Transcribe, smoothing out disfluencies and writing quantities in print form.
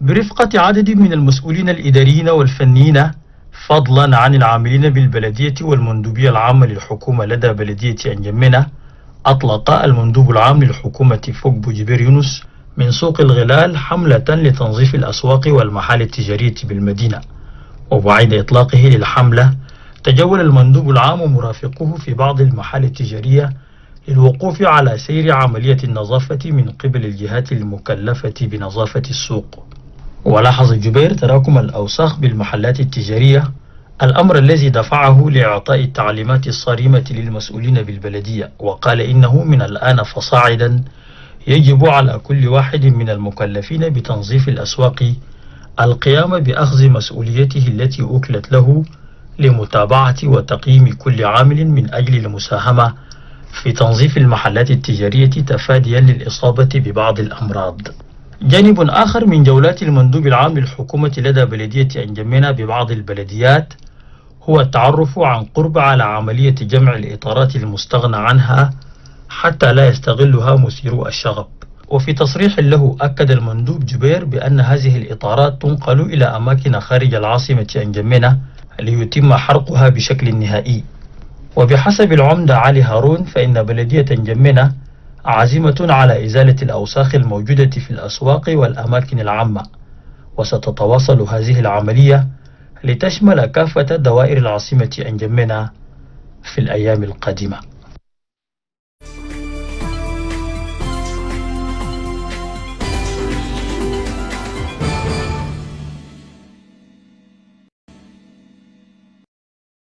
برفقة عدد من المسؤولين الإداريين والفنيين فضلا عن العاملين بالبلدية والمندوبية العامة للحكومة لدى بلدية أنجمنة، أطلق المندوب العام للحكومة فوق جبير يونس من سوق الغلال حملة لتنظيف الأسواق والمحال التجارية بالمدينة. وبعد إطلاقه للحملة تجول المندوب العام ومرافقه في بعض المحال التجارية للوقوف على سير عملية النظافة من قبل الجهات المكلفة بنظافة السوق. ولاحظ جبير تراكم الأوساخ بالمحلات التجارية، الأمر الذي دفعه لإعطاء التعليمات الصارمة للمسؤولين بالبلدية، وقال إنه من الآن فصاعدا يجب على كل واحد من المكلفين بتنظيف الأسواق القيام بأخذ مسؤوليته التي أكلت له لمتابعة وتقييم كل عامل من أجل المساهمة في تنظيف المحلات التجارية تفاديا للإصابة ببعض الأمراض. جانب آخر من جولات المندوب العام للحكومة لدى بلدية أنجمنة ببعض البلديات هو التعرف عن قرب على عملية جمع الإطارات المستغنى عنها حتى لا يستغلها مثيرو الشغب. وفي تصريح له أكد المندوب جبير بأن هذه الإطارات تنقل إلى أماكن خارج العاصمة أنجمنة ليتم حرقها بشكل نهائي. وبحسب العمدة علي هارون فإن بلدية أنجمنة عازمة على إزالة الأوساخ الموجودة في الأسواق والأماكن العامة، وستتواصل هذه العملية لتشمل كافة دوائر العاصمة أنجمنة في الأيام القادمة.